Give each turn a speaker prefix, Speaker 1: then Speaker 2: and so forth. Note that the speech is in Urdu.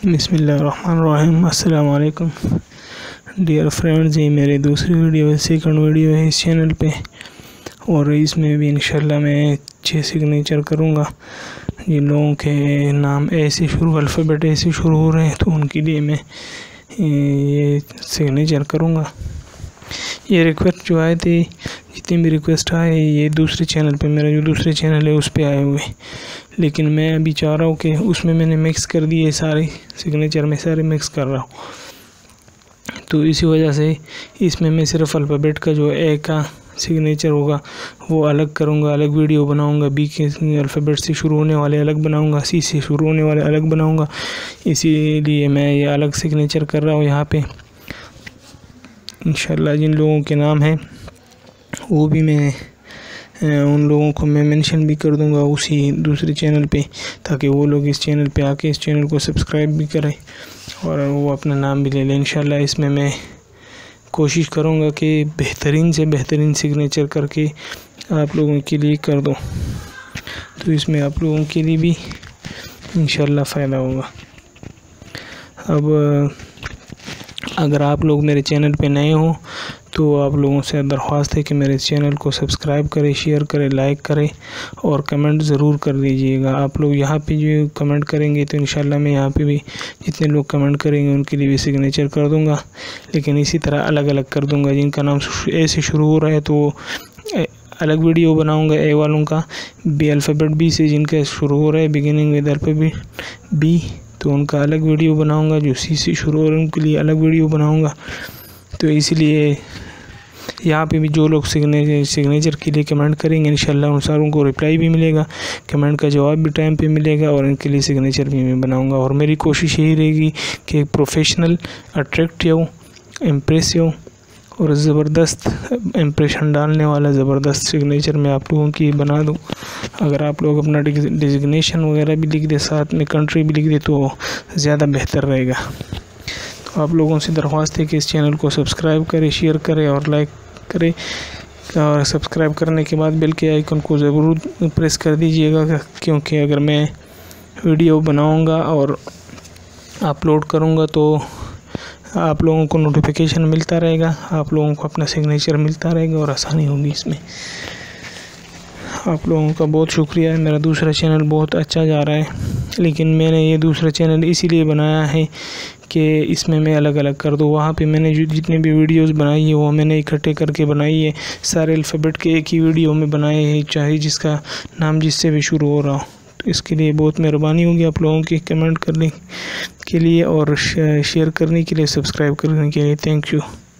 Speaker 1: بسم اللہ الرحمن الرحیم۔ السلام علیکم ڈیئر فرینڈز، یہ میری دوسری ویڈیو ہے، سیکنڈ ویڈیو ہے اس چینل پہ، اور اس میں بھی انشاءاللہ میں 6 سگنیچر کروں گا۔ جن لوگوں کے نام اے سے شروع، الفابیٹ اے سے شروع ہو رہے ہیں تو ان کے لیے میں یہ سگنیچر کروں گا۔ یہ ریکویسٹ جو آئے تھے، جتنی بھی ریکویسٹ آئے، یہ دوسرے چینل پہ، میرا جو دوسرے چینل ہے اس پہ آئے ہوئے، لیکن میں ابھی چاہ رہا ہوں کہ اس میں نے مکس کر دیے سارے سگنیچر، میں سارے مکس کر رہا ہوں، تو اسی وجہ سے اس میں صرف الفابیٹ کا جو اے کا سگنیچر ہوگا وہ الگ کروں گا، الگ ویڈیو بناؤں گا۔ بی کے الفابیٹ سے شروع ہونے والے الگ بناؤں گا، سی سے شروع ہونے والے الگ بناؤں گا، اسی لیے میں یہ الگ سگنیچر کر رہا ہوں یہاں پہ۔ انشاءاللہ جن لوگوں کے نام ہیں وہ بھی میں ان لوگوں کو میں منشن بھی کر دوں گا اسی دوسرے چینل پہ، تاکہ وہ لوگ اس چینل پہ آ کے اس چینل کو سبسکرائب بھی کریں اور وہ اپنا نام بھی لے لیں۔ انشاءاللہ اس میں کوشش کروں گا کہ بہترین سے بہترین سگنیچر کر کے آپ لوگوں کے لیے کر دوں، تو اس میں آپ لوگوں کے لیے بھی انشاءاللہ فائدہ ہوگا۔ اب اگر آپ لوگ میرے چینل پہ نئے ہوں تو آپ لوگوں سے درخواست ہے کہ میرے چینل کو سبسکرائب کریں، شیئر کریں، لائک کریں اور کمنٹ ضرور کر دیجئے گا۔ آپ لوگ یہاں پہ جو کمنٹ کریں گے تو انشاءاللہ میں یہاں پہ بھی جتنے لوگ کمنٹ کریں گے ان کے لیے بھی سگنیچر کر دوں گا، لیکن اسی طرح الگ الگ کر دوں گا۔ جن کا نام اے سے شروع ہو رہا ہے تو الگ ویڈیو بناؤں گا، اے والوں کا۔ بی الفابیٹ بی سے جن کا شروع ہو رہا ہے، بگننگ ود الفابیٹ بی، تو ان کا الگ ویڈیو بناؤں گا۔ جو سی سے شروع ہو رہے ہیں ان کے لیے الگ ویڈیو بناؤں گا۔ تو اسی لیے یہاں پہ بھی جو لوگ سگنیچر کے لیے کمنٹ کریں گے انشاءاللہ ان ساروں کو رپلائی بھی ملے گا، کمنٹ کا جواب بھی ٹائم پہ ملے گا، اور ان کے لیے سگنیچر بھی میں بناؤں گا۔ اور میری کوشش یہی رہے گی کہ ایک پروفیشنل، اٹریکٹیو، امپریسیو اور زبردست امپریشن ڈالنے والا زبردست سگنیچر میں آپ لوگوں کی بنا دوں۔ اگر آپ لوگ اپنا ڈیزگنیشن وغیرہ بھی لکھ دے، ساتھ میں کنٹری بھی لکھ دے تو زیادہ بہتر رہے گا۔ تو آپ لوگوں سے درخواست ہے کہ اس چینل کو سبسکرائب کریں، شیئر کریں اور لائک کریں، اور سبسکرائب کرنے کے بعد بیل کے آئیکن کو ضرور پریس کر دیجئے گا، کیونکہ اگر میں ویڈیو بناؤں گا اور اپلوڈ کروں گا تو آپ لوگوں کو نوٹیفیکیشن ملتا رہے گا، آپ لوگوں کو اپنا سگنیچر ملتا رہے گا اور آسانی ہوگی اس میں۔ آپ لوگوں کا بہت شکریہ ہے۔ میرا دوسرا چینل بہت اچھا جا رہا ہے، لیکن میں نے یہ دوسرا چینل اسی لیے بنایا ہے کہ اس میں الگ الگ کر دوں۔ وہاں پہ میں نے جتنے بھی ویڈیوز بنائی ہے وہ میں نے اکٹھے کر کے بنائی ہے، سارے الفابیٹ کے ایک ہی ویڈیو میں بنائے ہیں، چاہے جس کا نام جس سے بھی شروع ہو رہا ہو۔ تو اس کے لیے بہت مہربانی ہوگی آپ لوگوں کی کمنٹ کرنے کے لیے اور شیئر کرنے کے لیے، سبسکرائب کرنے کے لیے۔ Thank you.